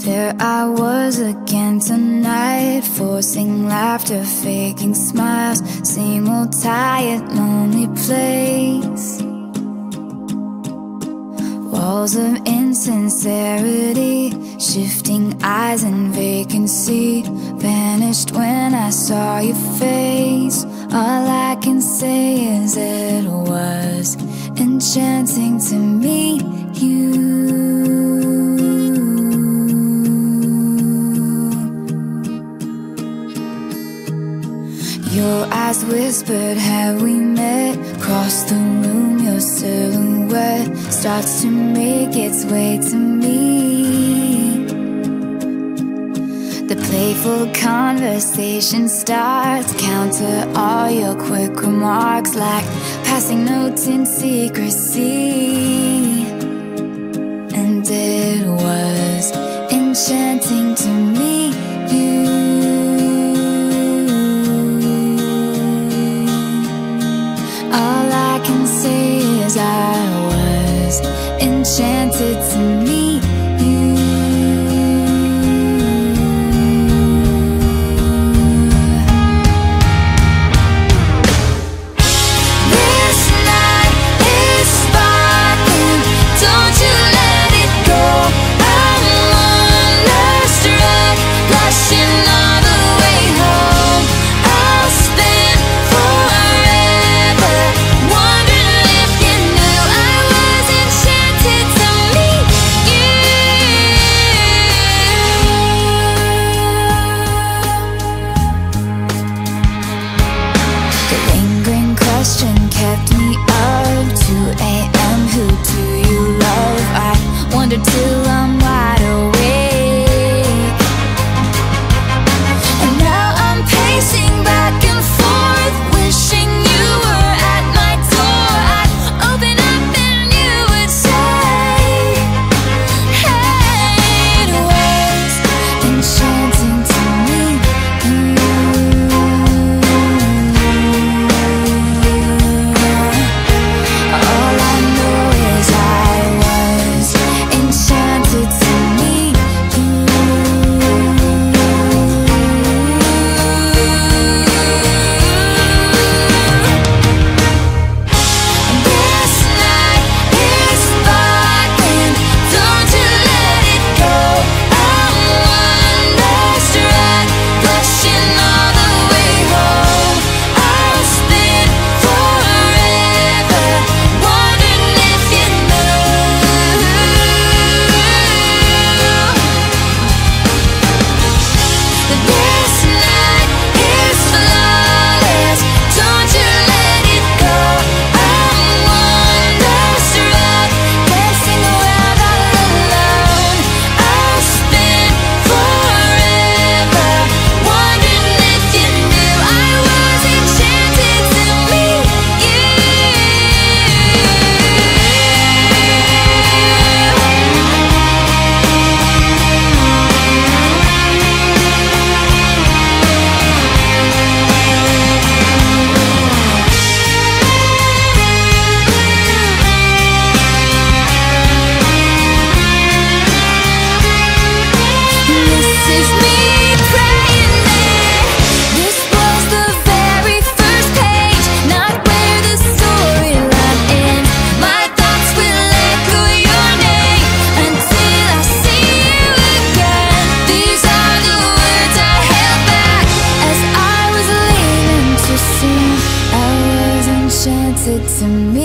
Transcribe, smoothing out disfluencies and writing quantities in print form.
There I was again tonight, forcing laughter, faking smiles. Same old tired, lonely place. Walls of insincerity, shifting eyes and vacancy. Vanished when I saw your face. All I can say is it was enchanting to meet you. Your eyes whispered, have we met? Across the room, your silhouette starts to make its way to me. The playful conversation starts, counter all your quick remarks like passing notes in secrecy. And it was enchanting to meet you. All I can say is I was enchanted to meet you. This night is sparkling, don't you let it go. I'm wonderstruck, blushing all the way home. I'll spend forever wondering if you knew I was enchanted to meet you. The lingering question kept me up. 2 a.m. Who do you love? I wonder till I'm wide awake. And now I'm pacing back and forth, wishing you were at my door. I'd open up and you would say, hey, it was enchanting to meet you. All I know is I was enchanted to meet you. This night is sparkling, don't you let it go. I'm wonderstruck, blushing all the way home. I'll spend forever wondering if you knew. This night is flawless, don't you let it go. I'm wonderstruck, dancing around all alone. I'll spend forever wondering if you knew I was enchanted to meet you. This is me praying that this was the very first page, not where the storyline ends. My thoughts will echo your name until I see you again. These are the words I held back as I was leaving to sing. I was enchanted to meet